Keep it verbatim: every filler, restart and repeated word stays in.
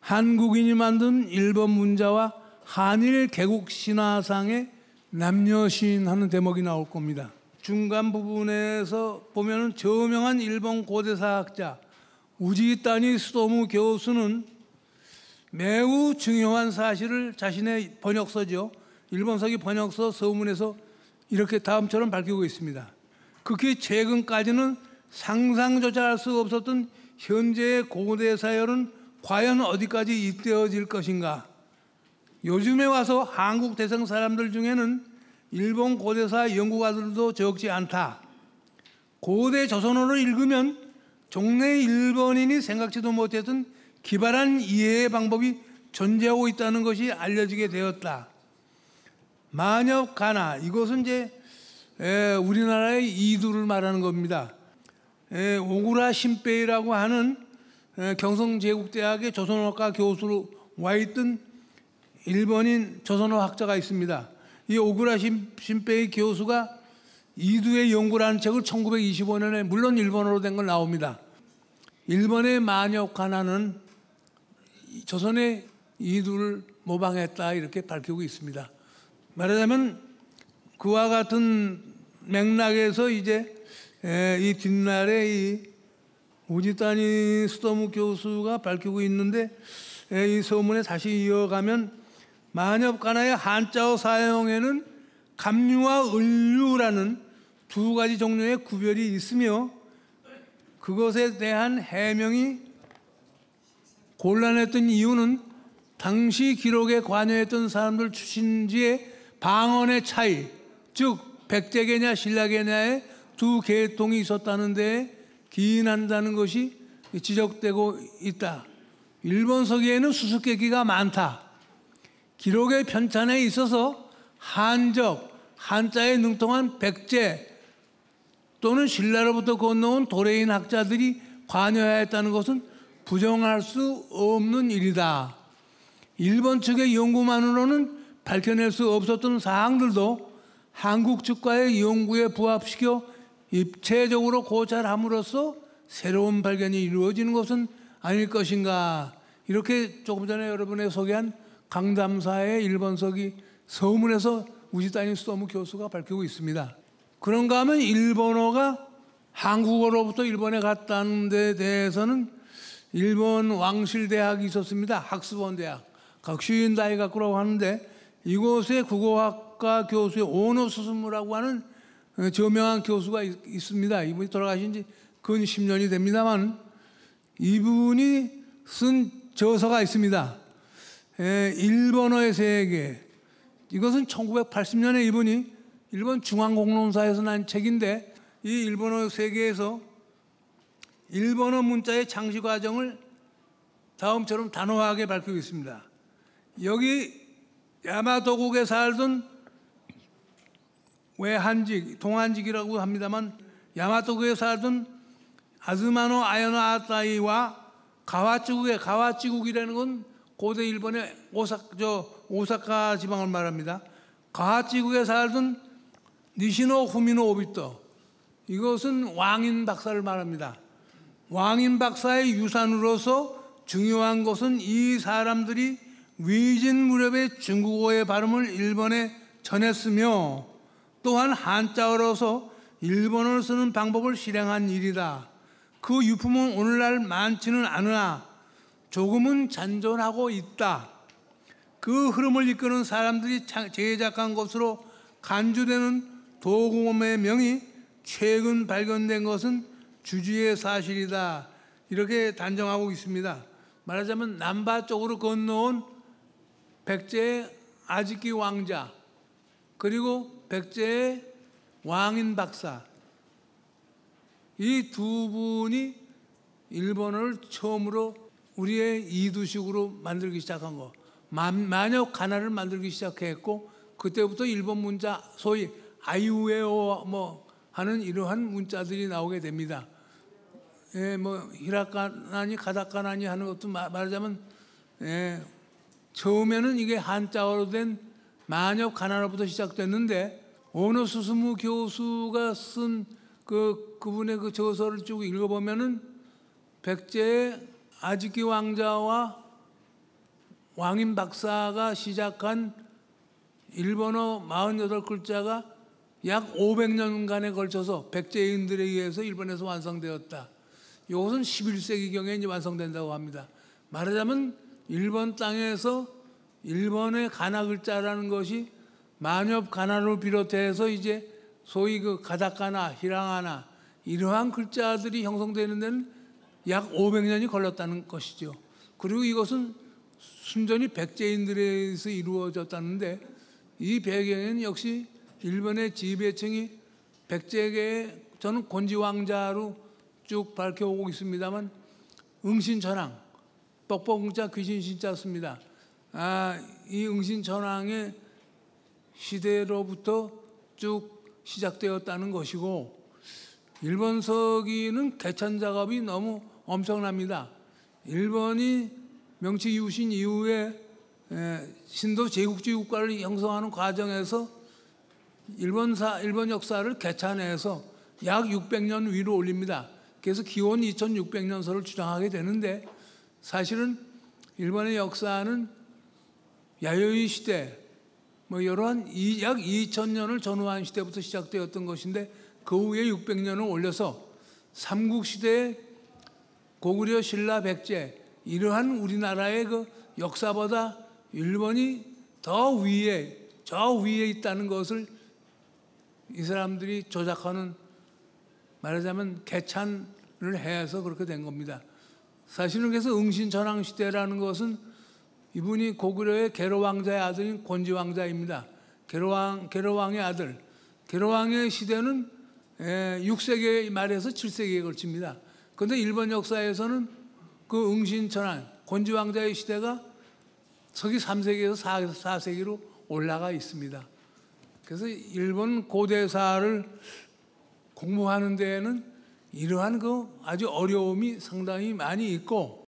한국인이 만든 일본 문자와 한일 개국 신화상의 남녀시인하는 대목이 나올 겁니다. 중간 부분에서 보면은 저명한 일본 고대사학자 우지따니 스도무 교수는 매우 중요한 사실을 자신의 번역서죠. 일본서기 번역서 서문에서 이렇게 다음처럼 밝히고 있습니다. 극히 최근까지는 상상조차 할 수 없었던 현재의 고대 사열은 과연 어디까지 잇대어질 것인가. 요즘에 와서 한국 대성 사람들 중에는 일본 고대사 연구가들도 적지 않다. 고대 조선어를 읽으면 종래 일본인이 생각지도 못했던 기발한 이해의 방법이 존재하고 있다는 것이 알려지게 되었다. 만엽가나, 이것은 이제 에, 우리나라의 이두를 말하는 겁니다. 에, 오구라 신페이라고 하는 에, 경성제국대학의 조선어과 교수로 와 있던 일본인 조선어 학자가 있습니다. 이 오구라 신, 신페이 교수가 이두의 연구라는 책을 천구백이십오 년에 물론 일본어로 된 걸 나옵니다. 일본의 만엽가나는 조선의 이두를 모방했다 이렇게 밝히고 있습니다. 말하자면 그와 같은 맥락에서 이제 이 뒷날에 이 우지따니 스도무 교수가 밝히고 있는데 이 서문에 다시 이어가면 만엽가나의 한자어 사용에는 감류와 을류라는 두 가지 종류의 구별이 있으며 그것에 대한 해명이 곤란했던 이유는 당시 기록에 관여했던 사람들 출신지의 방언의 차이, 즉 백제계냐 신라계냐의 두 계통이 있었다는 데에 기인한다는 것이 지적되고 있다. 일본서기에는 수수께끼가 많다. 기록의 편찬에 있어서 한적, 한자에 능통한 백제 또는 신라로부터 건너온 도래인 학자들이 관여하였다는 것은 부정할 수 없는 일이다. 일본 측의 연구만으로는 밝혀낼 수 없었던 사항들도 한국 측과의 연구에 부합시켜 입체적으로 고찰함으로써 새로운 발견이 이루어지는 것은 아닐 것인가. 이렇게 조금 전에 여러분에게 소개한 강담사의 일본서기 서문에서 우지따니 스도무 교수가 밝히고 있습니다. 그런가 하면 일본어가 한국어로부터 일본에 갔다는 데 대해서는 일본 왕실대학이 있었습니다. 학스본 대학, 각슈인 다이가쿠라고 하는데 이곳에 국어학과 교수의 오노 스스무라고 하는 저명한 교수가 있습니다. 이분이 돌아가신 지 근 십 년이 됩니다만 이분이 쓴 저서가 있습니다. 일본어의 세계. 이것은 천구백팔십 년에 이분이 일본 중앙공론사에서 난 책인데 이 일본어 세계에서 일본어 문자의 창시 과정을 다음처럼 단호하게 밝히고 있습니다. 여기 야마토국에 살던 외한직, 동한직이라고 합니다만 야마토국에 살던 아즈마노 아야노 아타이와 가와찌국의 가와찌국이라는 건 고대 일본의 오사, 저 오사카 지방을 말합니다. 가와찌국에 살던 니시노 후미노 오비토, 이것은 왕인 박사를 말합니다. 왕인 박사의 유산으로서 중요한 것은 이 사람들이 위진 무렵에 중국어의 발음을 일본에 전했으며 또한 한자어로서 일본어를 쓰는 방법을 실행한 일이다. 그 유품은 오늘날 많지는 않으나 조금은 잔존하고 있다. 그 흐름을 이끄는 사람들이 제작한 것으로 간주되는 도금의 명이 최근 발견된 것은 주지의 사실이다. 이렇게 단정하고 있습니다. 말하자면 남바 쪽으로 건너온 백제의 아지키 왕자 그리고 백제의 왕인 박사, 이 두 분이 일본어를 처음으로 우리의 이두식으로 만들기 시작한 거, 만엽가나를 만들기 시작했고 그때부터 일본 문자 소위 아이우에오 뭐 하는 이러한 문자들이 나오게 됩니다. 예, 뭐 히라카나니 가다카나니 하는 것도 말하자면 예, 처음에는 이게 한자어로 된 만엽가나로부터 시작됐는데 오노 스스무 교수가 쓴 그 그분의 그 저서를 쭉 읽어보면은 백제의 아지키 왕자와 왕인 박사가 시작한 일본어 사십팔 글자가 약 오백 년간에 걸쳐서 백제인들에 의해서 일본에서 완성되었다. 이것은 십일 세기경에 이제 완성된다고 합니다. 말하자면 일본 땅에서 일본의 가나 글자라는 것이 만엽 가나를 비롯해서 이제 소위 그 가다카나, 히라가나 이러한 글자들이 형성되는 데는 약 오백 년이 걸렸다는 것이죠. 그리고 이것은 순전히 백제인들에 의해서 이루어졌다는데 이 배경에는 역시 일본의 지배층이 백제계의 저는 곤지왕자로 쭉 밝혀오고 있습니다만 응신천왕, 뻑뻑응자 귀신신자 씁니다. 아, 이 응신천왕의 시대로부터 쭉 시작되었다는 것이고 일본 서기는 개천 작업이 너무 엄청납니다. 일본이 명치 이웃인 이후에 신도 제국주의 국가를 형성하는 과정에서 일본사, 일본 역사를 개찬해서 약 육백 년 위로 올립니다. 그래서 기원 이천육백 년서를 주장하게 되는데 사실은 일본의 역사는 야요이 시대, 뭐 이러한 약 이천 년을 전후한 시대부터 시작되었던 것인데 그 후에 육백 년을 올려서 삼국시대의 고구려, 신라, 백제 이러한 우리나라의 그 역사보다 일본이 더 위에, 저 위에 있다는 것을 이 사람들이 조작하는 말하자면 개찬을 해서 그렇게 된 겁니다. 사실은 그래서 응신천왕 시대라는 것은 이분이 고구려의 계로왕자의 아들인 곤지왕자입니다. 계로왕, 계로왕의 아들. 계로왕의 시대는 육 세기 말에서 칠 세기에 걸칩니다. 그런데 일본 역사에서는 그 응신천왕, 곤지왕자의 시대가 서기 삼 세기에서 사 세기로 올라가 있습니다. 그래서 일본 고대사를 공부하는 데에는 이러한 그 아주 어려움이 상당히 많이 있고